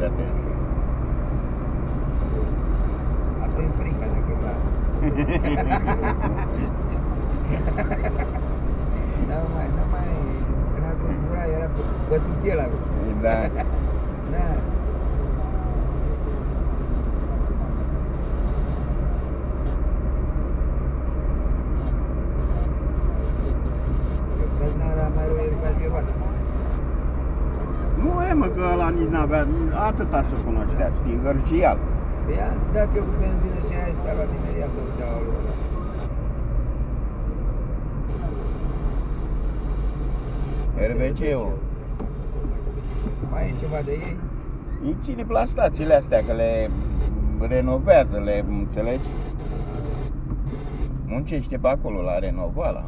Uite-te. A prins frica de căcat. Nu mai, când a fost gura era pe sub el acum. Da. Da. Nu e, mă, că ăla nici n-avea, atâta să cunoștea, știi, Gărcial. Păi a dat eu cu benzină și aia stava din meria pe ușeaua lui ăla. RBC-ul. Mai e ceva de ei? Îi ține la stațiile astea, că le renovează, le înțelegi? Muncește pe acolo la renovala.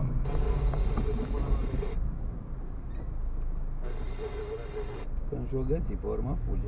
Când și-o găsi, pe urmă fuge.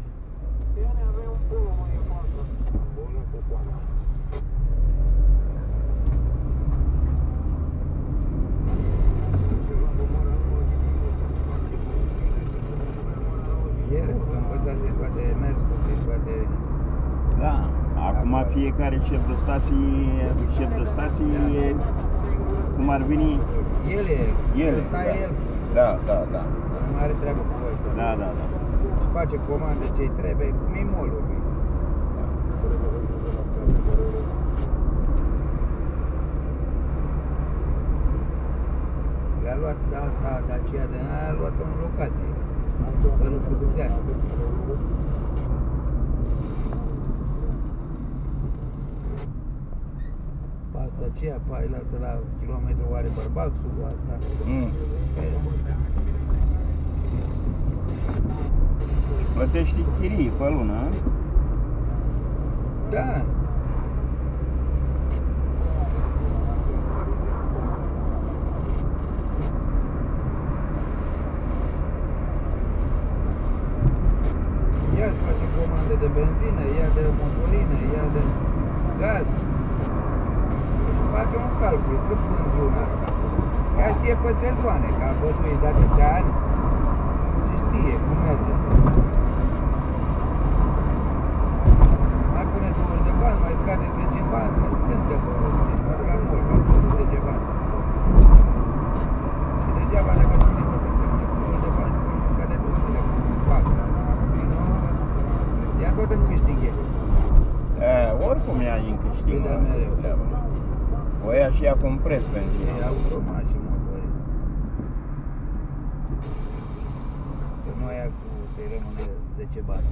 E rău că învățați toate mersul, toate... Da, acum fiecare șef de stație e, cum ar veni, El, da. el. Da. Nu are treabă cu voi. Da. Face comandă ce-i trebuie, cum e molul. Le-a luat asta, de aceea de aia, a luat-o în locație. Pe nu știu câți ani. Pe asta aceea, pe aia la kilometru are bărbaxul, asta. Plătești chirii pe lună? Da. Ea își face comandă de benzină, ea de motorină, ea de gaz. Își face un calcul, cât vând luna asta. Ea știe pe sezoane, că a bătuit de atâția ani și știe cum merge. Mai pune 20 de bani, mai scade 10 bani, își cântă pe la mult, ca scade 10 bani. Și degeaba dacă ține pe săptămână cu 20 de bani, și urmă scade 2 zile cu bani. Ea tot în câștighe. Oricum ea în câștig. Da, mereu. O ia și ea cu un preț benzină. E automat și motori. Că nu aia cu să-i rămâne 10 bani.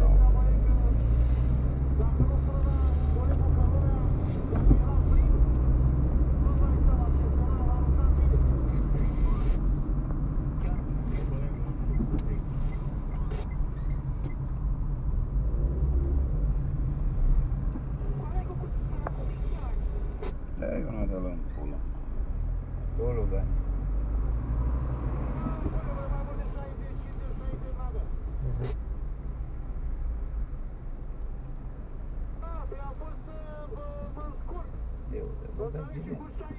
Da, eu nu dă-l în pula. Dologan. Eu te văd bine.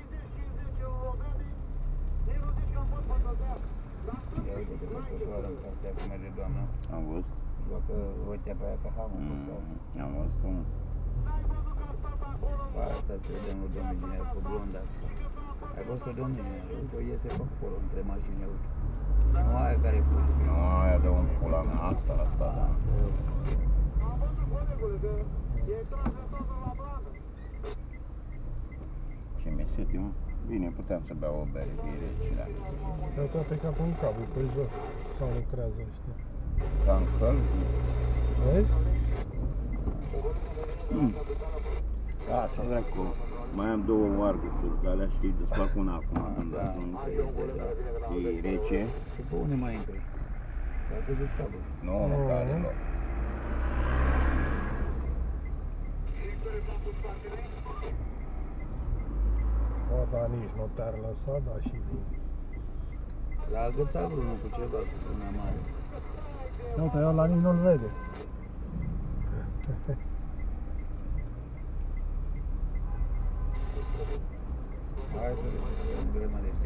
Ia uite-te pe trotuară în cartea cum merge doamna. Am văzut? Joacă rotea pe aia ca hamul. Am văzut. Asta se vede în domnul inginer cu blonda asta. Ai văzut-o domnul inginer? Uite, o iese pe acolo între mașini, uite. Nu aia care fuge. Nu aia de un pula mea, asta, da. Ce mesete, mă? Bine, puteam să beau o bere, că e rece, da. Dar tu a plecat un cablu pe jos, sau lucrează ăștia. S-a încălzit. Vezi? Da, așa dracu. Mai am două oarguri, că alea știi, desfac una acum când ajung. E rece. Și pe unde mai intră? S-a căzut cablu. Nu, care loc. O, dar nici nu te-ar lăsa, da, și vin. L-a agățat vreunul cu ceva, cu una mare. Uite, ăla nici nu-l vede. Hai să vedem, grămărește.